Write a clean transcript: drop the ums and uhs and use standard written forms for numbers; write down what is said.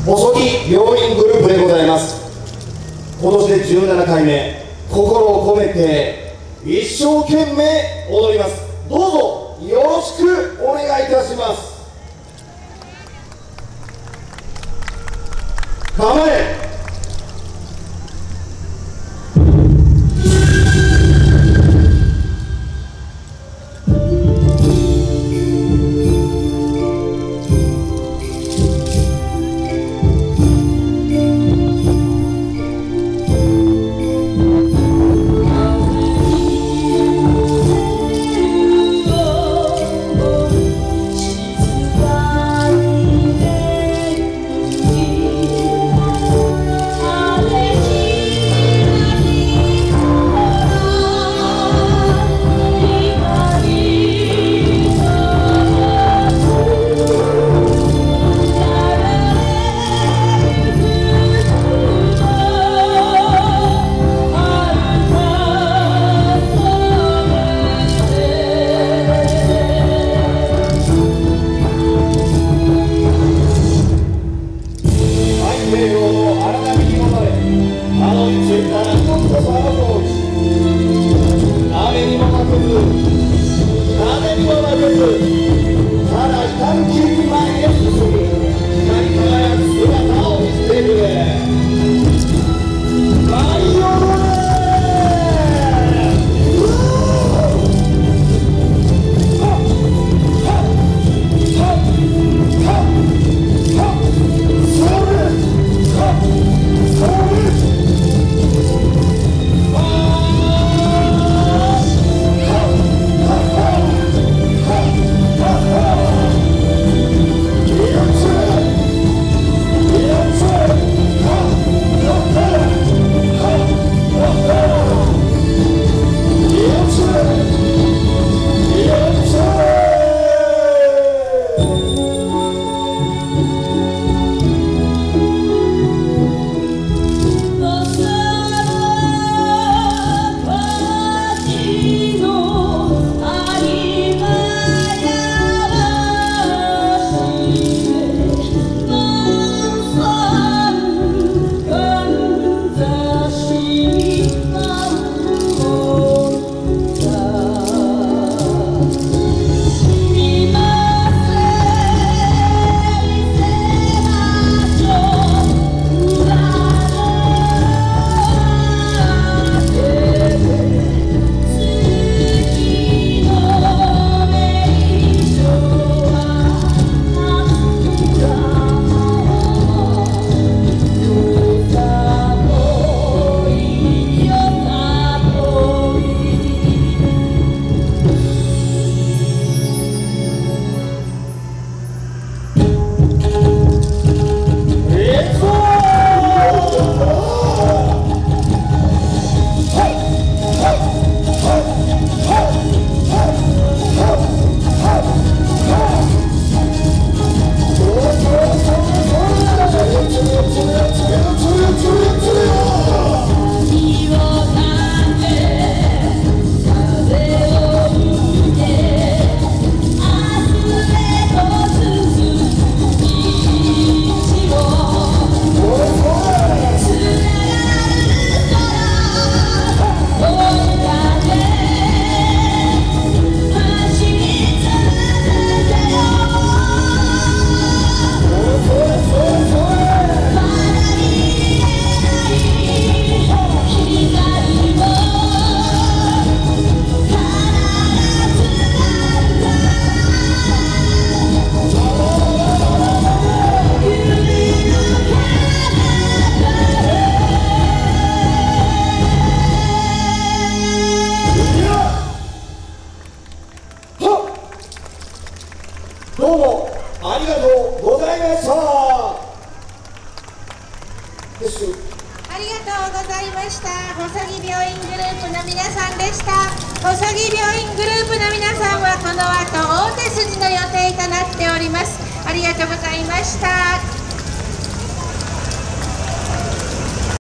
細木病院グループでございます。今年で17回目、心を込めて一生懸命踊ります。どうぞよろしくお願いいたします。構え。どうもありがとうございましたです。 ありがとうございました。細木病院グループの皆さんでした。細木病院グループの皆さんはこの後大手筋の予定となっております。ありがとうございました。